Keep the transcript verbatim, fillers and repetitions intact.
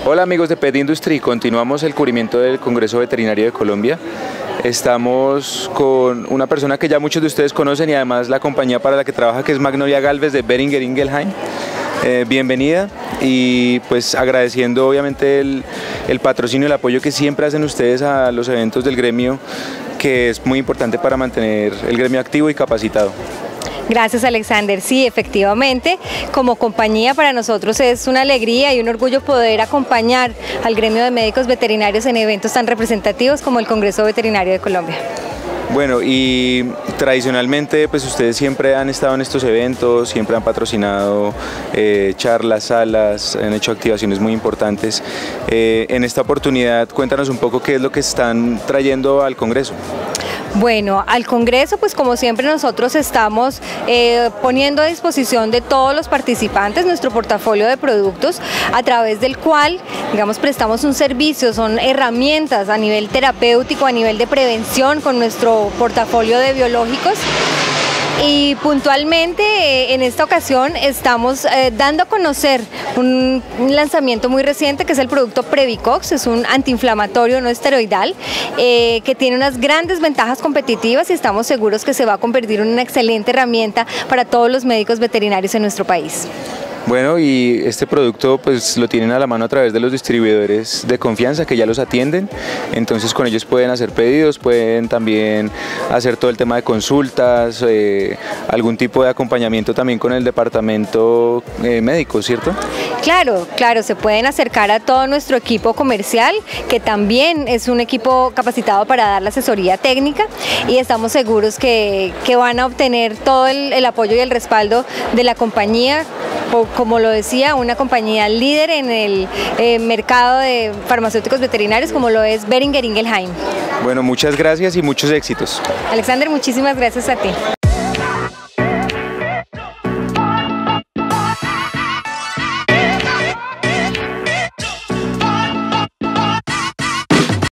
Hola amigos de Pet Industry, continuamos el cubrimiento del Congreso Veterinario de Colombia. Estamos con una persona que ya muchos de ustedes conocen y además la compañía para la que trabaja, que es Magnolia Galvez de Boehringer Ingelheim. Eh, bienvenida y pues agradeciendo obviamente el, el patrocinio y el apoyo que siempre hacen ustedes a los eventos del gremio, que es muy importante para mantener el gremio activo y capacitado. Gracias, Alexander. Sí, efectivamente, como compañía para nosotros es una alegría y un orgullo poder acompañar al gremio de médicos veterinarios en eventos tan representativos como el Congreso Veterinario de Colombia. Bueno, y tradicionalmente pues ustedes siempre han estado en estos eventos, siempre han patrocinado eh, charlas, salas, han hecho activaciones muy importantes. Eh, en esta oportunidad, cuéntanos un poco qué es lo que están trayendo al Congreso. Bueno, al Congreso, pues como siempre nosotros estamos eh, poniendo a disposición de todos los participantes nuestro portafolio de productos, a través del cual, digamos, prestamos un servicio, son herramientas a nivel terapéutico, a nivel de prevención con nuestro portafolio de biológicos. Y puntualmente eh, en esta ocasión estamos eh, dando a conocer un, un lanzamiento muy reciente que es el producto Previcox, es un antiinflamatorio no esteroidal eh, que tiene unas grandes ventajas competitivas y estamos seguros que se va a convertir en una excelente herramienta para todos los médicos veterinarios en nuestro país. Bueno, y este producto pues lo tienen a la mano a través de los distribuidores de confianza que ya los atienden, entonces con ellos pueden hacer pedidos, pueden también hacer todo el tema de consultas, eh, algún tipo de acompañamiento también con el departamento eh, médico, ¿cierto? Claro, claro, se pueden acercar a todo nuestro equipo comercial, que también es un equipo capacitado para dar la asesoría técnica, y estamos seguros que, que van a obtener todo el, el apoyo y el respaldo de la compañía. Como lo decía, una compañía líder en el eh, mercado de farmacéuticos veterinarios como lo es Boehringer Ingelheim. Bueno, muchas gracias y muchos éxitos. Alexander, muchísimas gracias a ti.